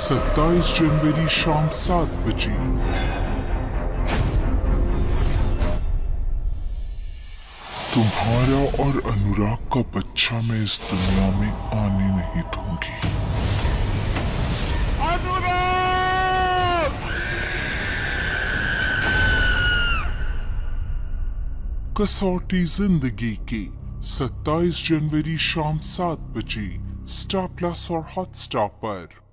27 जनवरी शाम 7 बजे। तुम्हारा और अनुराग का बच्चा मैं इस दुनिया में आने नहीं दूंगी। कसौटी जिंदगी के 27 जनवरी शाम 7 बजे स्टारप्लस और हॉटस्टार पर।